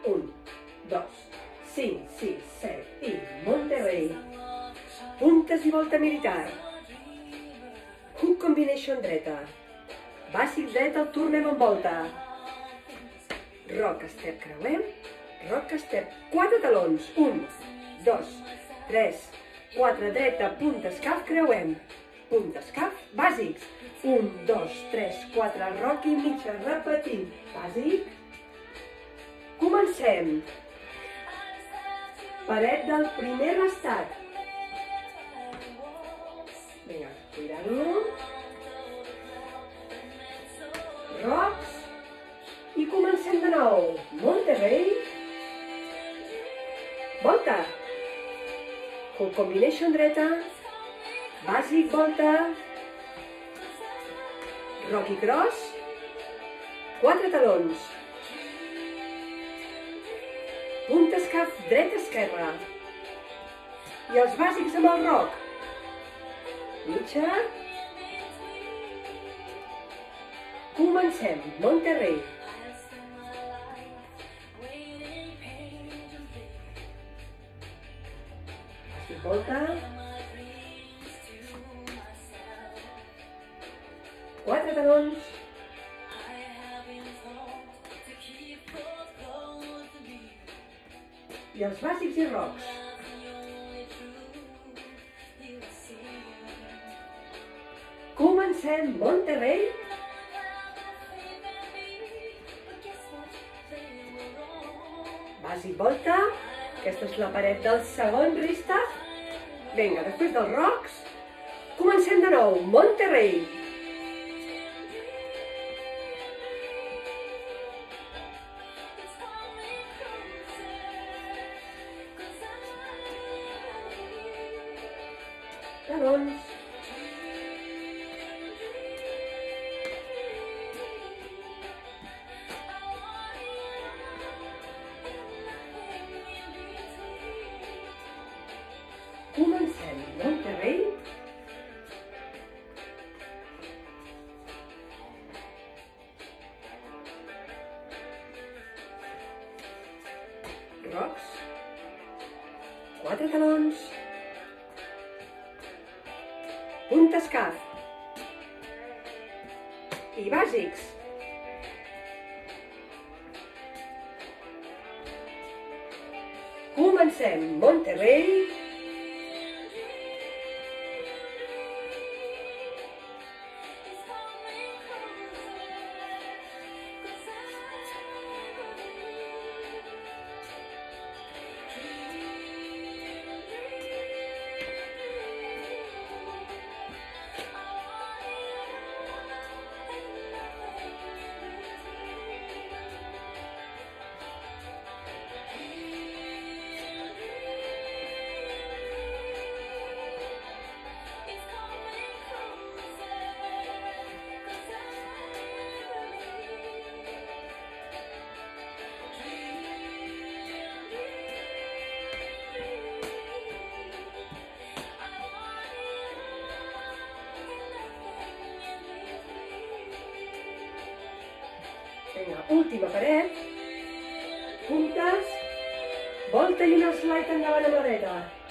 1, 2, 5, 6, 7 i Monterrey. Puntes i volta militar. Hook combination dreta. Bàsic dret, el tornem en volta. Rock step, creuem. Rock step, 4 talons. 1, 2, 3, 4, dreta, punta, escaf, creuem. Punta, escaf, bàsics. 1, 2, 3, 4, rock i mitja, repetint. Bàsic. Comencem. Paret del primer restat. Vinga, cuidado. Rocks. I comencem de nou. Monterrey. Volta. Hook combination dreta. Bàsic, volta. Rocky cross. 4 talons. Punta, escaf, dreta, esquerra. I els bàsics amb el rock. Mitja. Comencem. Monterrey. Volta. 4 talons. I els bàsics i rocks. Comencem. Monterrey. Bàsic, volta. Aquesta és la paret del segon restart. Vinga, després dels rocks, comencem de nou. Monterrey. Talons. Comencem. Monterrey. Rocks. 4 talons. Punta, escaf. I bàsics. Comencem. Monterrey. Vinga, última paret. Puntes. Volta i una slide endavant amb la dreta.